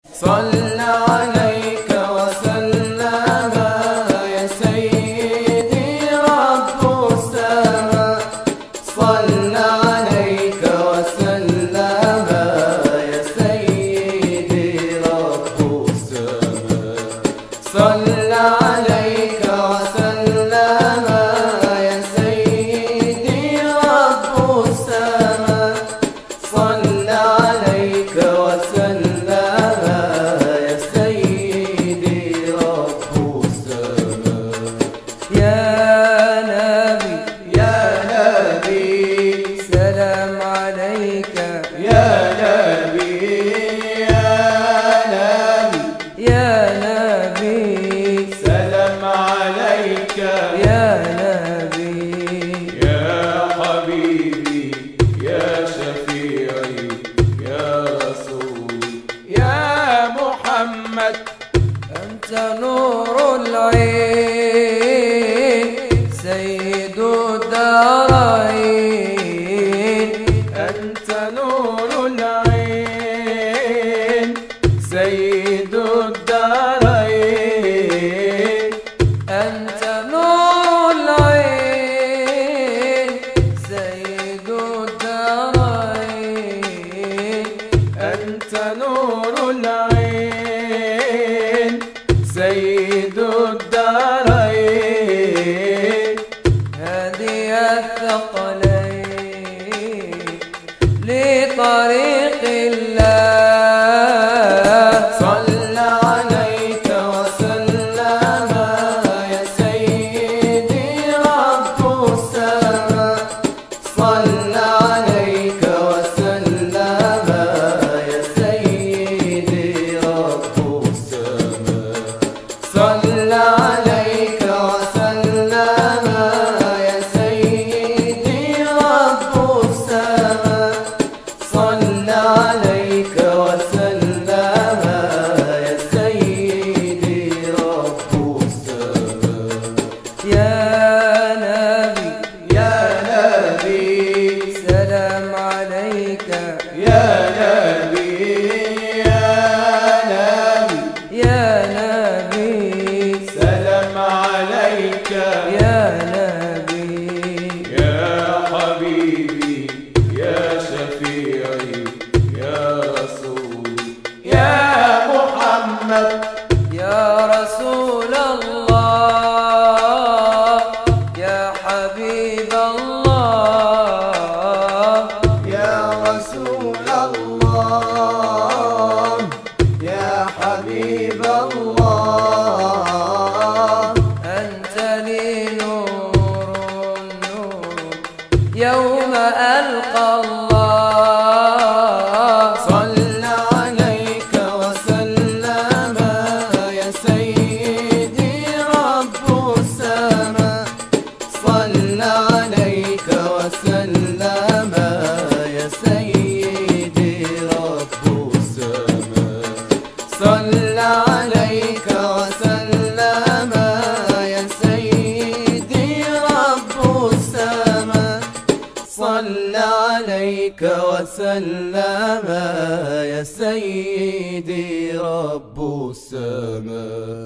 صلى عليك وسلم يا سيدي رب السماء. صلى عليك وسلم يا سيدي رب السماء. صلى عليك وسلم يا سيدي رب السماء. صلى عليك وسلم يا سيدي رب السماء. يا نبي يا نبي سلام عليك يا نبي يا نبي يا نبي سلام عليك يا نبي يا حبيبي يا شفيعي يا رسولي يا محمد. أنت نور العين سيد الدارين. أنت نور العين سيد الدارين. أنت نور العين سيد الدارين. أنت نور العين سيد الدارين. هادي الثقلين لطريق الله. صلى عليك وسلم يا سيدي رب السماء. صلى عليك وسلم يا سيدي رب السماء. صلى عليك وسلم يا سيدي رب السماء. صلى عليك وسلم يا سيدي رب السماء. يا نبي يا نبي سلام عليك يا نبي يا نبي يا نبي سلام عليك يا نبي يا حبيبي يا شفيعي يا رسولي يا محمد. يا رسول الله يا حبيب الله. يا رسول الله يا حبيب الله. أنت لي نور يوم ألقى الله. صلى عليك وسلم يا سيدي رب السماء. صلى عليك وسلم يا سيدي رب السماء. صلى عليك وسلم يا سيدي رب السماء. صلى عليك وسلم يا سيدي رب السماء.